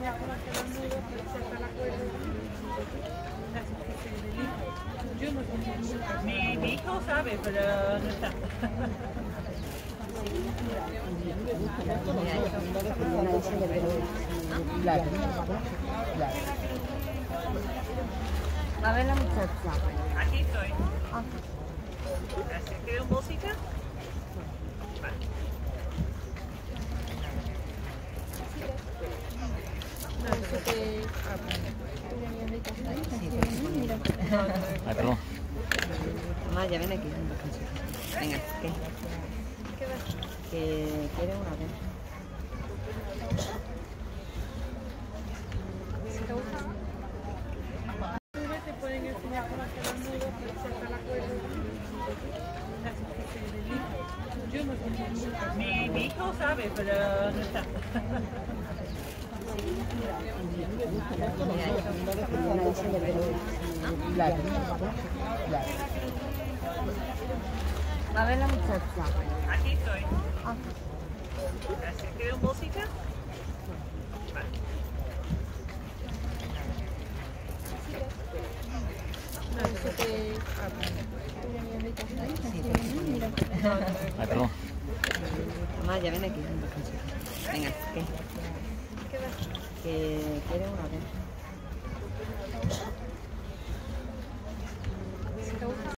Mi hijo sabe, pero no está. Claro. A ver la muchacha. Aquí estoy. Ah. Gracias. ¿Quiere un bolsita? Vale. Ay, perdón. Maya, ven aquí. Venga, ¿qué? Que quiere una vez. Te pueden enseñar cómo hacer los nudos, pero sacar la cuerda. Yo no sé. Mi hijo sabe, pero no está. Claro. A ver la muchacha. Aquí estoy. Ah. Gracias. ¿Quiere un bolsita? Vale. Ay, perdón. Maya, ven aquí. Venga, ¿qué? Que quiere una vez.